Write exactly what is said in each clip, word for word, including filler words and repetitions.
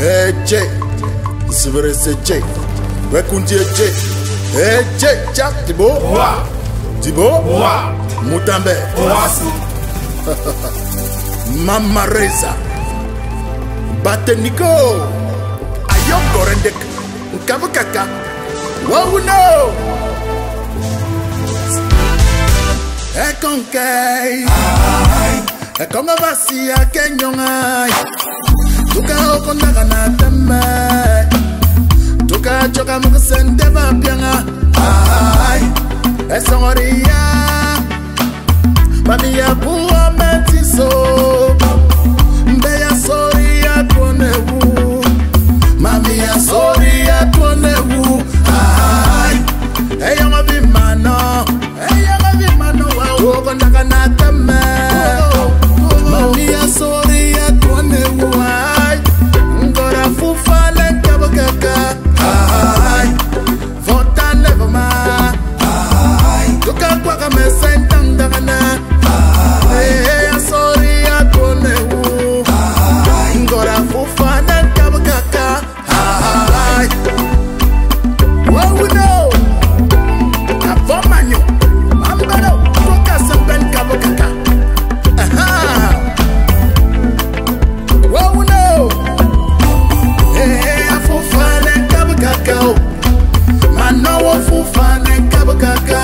Hey J, Sivere se J, Wekundi J, Hey J, Jack Dibo, Dibo, Mutambe, Mama Rayzer, Bate Nico, Ayuk Gorendek, Nkap Kaka, wow no, Ekonkai, Ekonga basi ya kenyongai. Tuka okonda kana tembe, tuka choka mukasende bapianga. Ay, esongoria, mami ya buwa metiso, mbe ya sori ya tuonewu, mami ya sori ya tuonewu. Ay, eya mabi mano, eya mabi mano wa okonda kana tembe, mami ya sori ya tuonewu. Nkap Kaka, ay, vota never ma, ay, tuka kwa kame sentang dangana, ay, sorry atone wu, ay, ngora fufa Nkap Kaka, ay, wow no, avo Manyu, ambaro, tuka sempen Nkap Kaka, aha, wow no. Manorh fufa Nkap Kaka,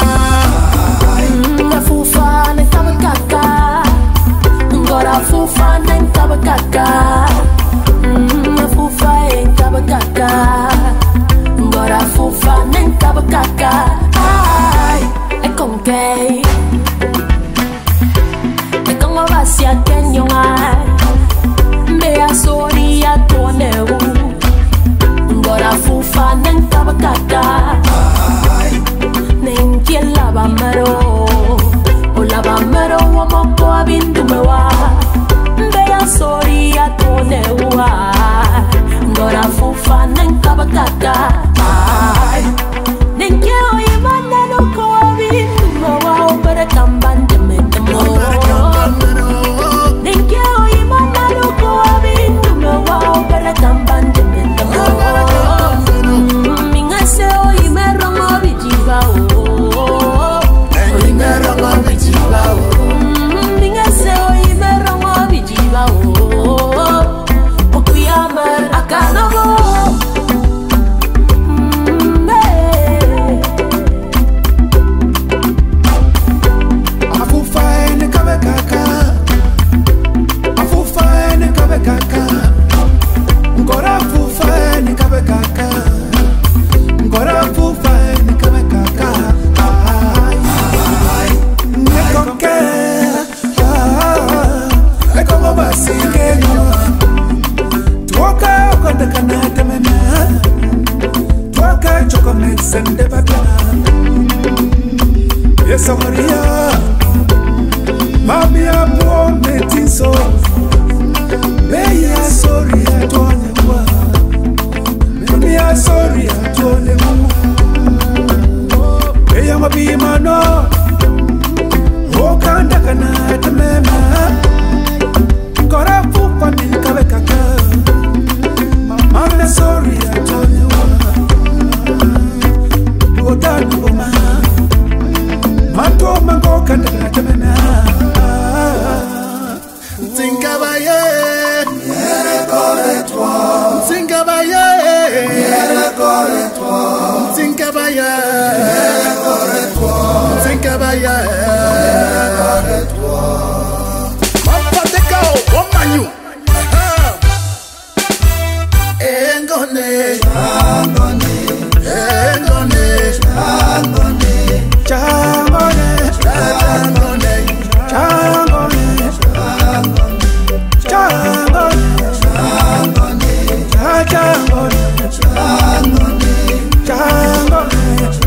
fufa Nkap Kaka, ngora fufa Nkap Kaka, fufa Nkap Kaka, ngora fufa Nkap Kaka, ay, ekonkai, ekongo basia kenyongai, mbea sori ya tonewu. Ngora fufa Nkap Kaka, nenki lava mero, o lava mero wamoko abindumewa, mbeya sori ya tonewa. Ngora fufa Nkap Kaka, nenki oyimana nuko abindumewa, obere kambande metemo. Nenki oyimana nuko abindumewa, obere kambande metemo. Yes, I'm here. Mami abuo metiso, beya sorry atone wa, mami a sorry atone wa, beya mabi Manorh, okanda kana temema, kora fufa Nkap Kaka, mami sorry atone wa, duota duma. Manto mango kanda temena, Zingabaye, yere kore toi, Zingabaye, yere kore toi, Zingabaye, yere kore toi, Zingabaye, yere kore toi. Bate Nico, Manyu, Engone, Angone, Engone, angone, changone, Engone, changone, changone, changone, changone, changone, changone.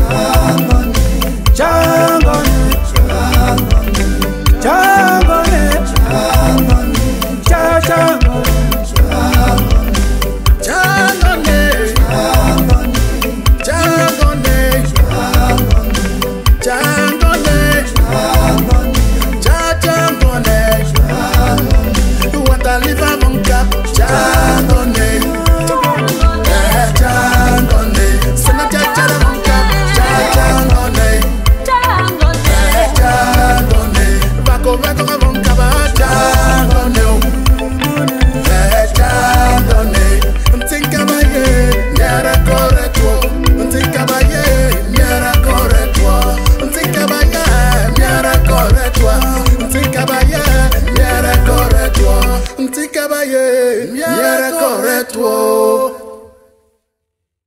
yetu.